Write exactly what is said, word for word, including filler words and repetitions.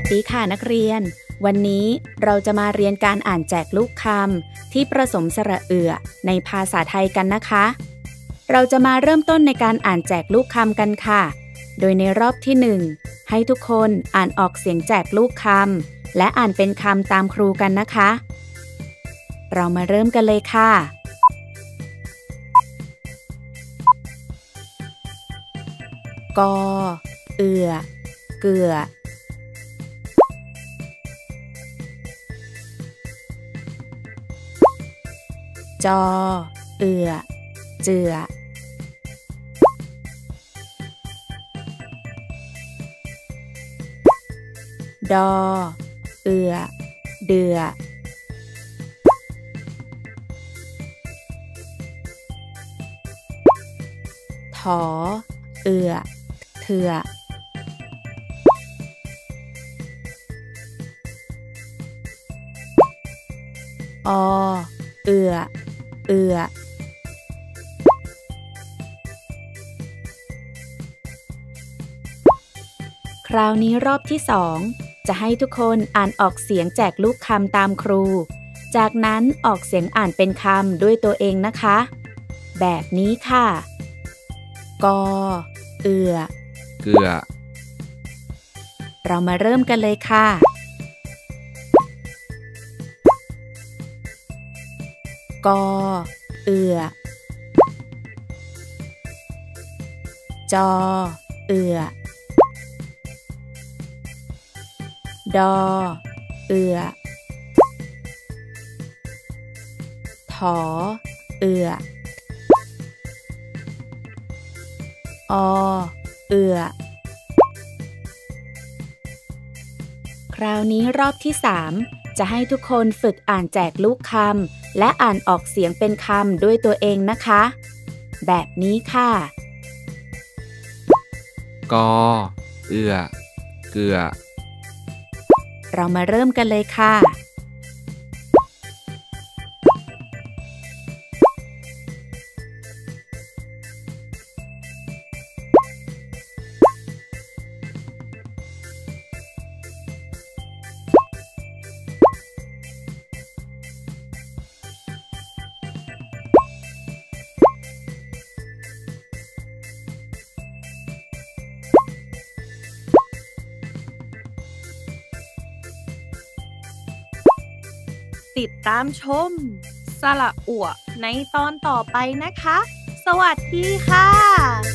ดีค่ะนักเรียนวันนี้เราจะมาเรียนการอ่านแจกลูกคำที่ผสมสระเอื่อในภาษาไทยกันนะคะเราจะมาเริ่มต้นในการอ่านแจกลูกคำกันค่ะโดยในรอบที่หนึ่งให้ทุกคนอ่านออกเสียงแจกลูกคำและอ่านเป็นคำตามครูกันนะคะเรามาเริ่มกันเลยค่ะกอเอื่อเกือจอเอื่อเจือดอเอื่อเดือถอเอื่อเถื่ออเอื่อเอื่อคราวนี้รอบที่สองจะให้ทุกคนอ่านออกเสียงแจกลูกคำตามครูจากนั้นออกเสียงอ่านเป็นคำด้วยตัวเองนะคะแบบนี้ค่ะกอเอื่อเกือเรามาเริ่มกันเลยค่ะกอเอื่อจอเอื่อดอเอื่อถอเอื่ออเอื่อคราวนี้รอบที่สามจะให้ทุกคนฝึกอ่านแจกลูกคำและอ่านออกเสียงเป็นคำด้วยตัวเองนะคะแบบนี้ค่ะกอเอื่อเกือเรามาเริ่มกันเลยค่ะติดตามชมสระอั่วในตอนต่อไปนะคะสวัสดีค่ะ